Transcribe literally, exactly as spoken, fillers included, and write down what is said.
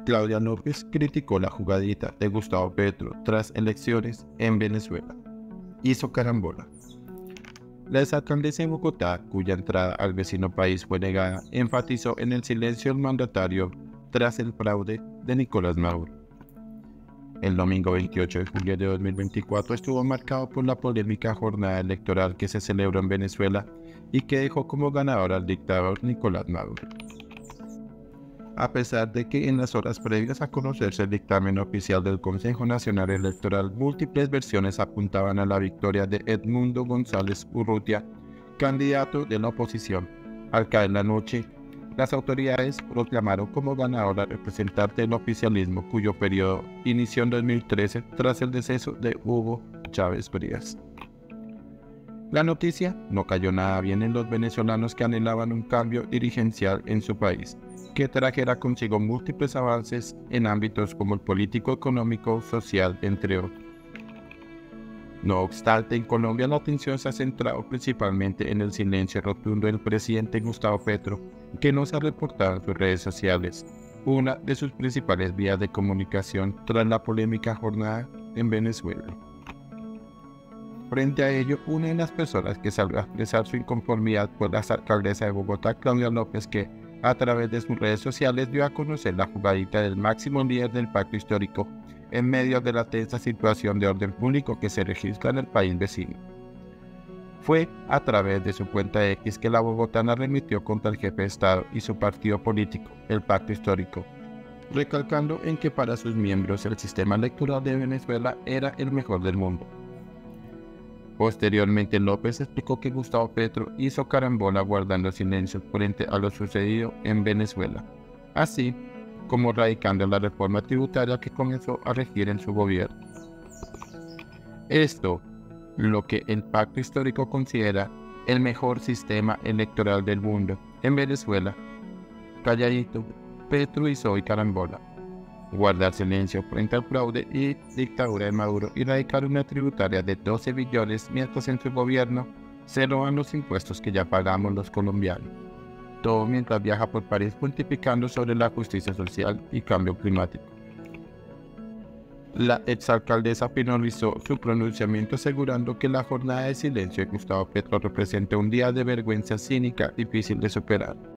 Claudia López criticó la jugadita de Gustavo Petro tras elecciones en Venezuela. Hizo carambola. La exalcaldesa de Bogotá, cuya entrada al vecino país fue negada, enfatizó en el silencio del mandatario tras el fraude de Nicolás Maduro. El domingo veintiocho de julio de dos mil veinticuatro estuvo marcado por la polémica jornada electoral que se celebró en Venezuela y que dejó como ganador al dictador Nicolás Maduro. A pesar de que en las horas previas a conocerse el dictamen oficial del Consejo Nacional Electoral, múltiples versiones apuntaban a la victoria de Edmundo González Urrutia, candidato de la oposición. Al caer la noche, las autoridades proclamaron como ganador al representante del oficialismo, cuyo periodo inició en dos mil trece tras el deceso de Hugo Chávez Frías. La noticia no cayó nada bien en los venezolanos que anhelaban un cambio dirigencial en su país, que trajera consigo múltiples avances en ámbitos como el político, económico, social, entre otros. No obstante, en Colombia la atención se ha centrado principalmente en el silencio rotundo del presidente Gustavo Petro, que no se ha reportado en sus redes sociales, una de sus principales vías de comunicación tras la polémica jornada en Venezuela. Frente a ello, una de las personas que salió a expresar su inconformidad fue la alcaldesa de Bogotá, Claudia López, que a través de sus redes sociales dio a conocer la jugadita del máximo líder del pacto histórico en medio de la tensa situación de orden público que se registra en el país vecino. Fue a través de su cuenta X que la bogotana remitió contra el jefe de Estado y su partido político, el Pacto Histórico, recalcando en que para sus miembros el sistema electoral de Venezuela era el mejor del mundo. Posteriormente, López explicó que Gustavo Petro hizo carambola guardando silencio frente a lo sucedido en Venezuela, así como radicando la reforma tributaria que comenzó a regir en su gobierno. Esto, lo que el Pacto Histórico considera el mejor sistema electoral del mundo. En Venezuela, calladito, Petro hizo hoy carambola. Guardar silencio frente al fraude y dictadura de Maduro y radicar una tributaria de doce billones mientras en su gobierno se roban los impuestos que ya pagamos los colombianos. Todo mientras viaja por París pontificando sobre la justicia social y cambio climático. La exalcaldesa finalizó su pronunciamiento asegurando que la jornada de silencio de Gustavo Petro representa un día de vergüenza cínica difícil de superar.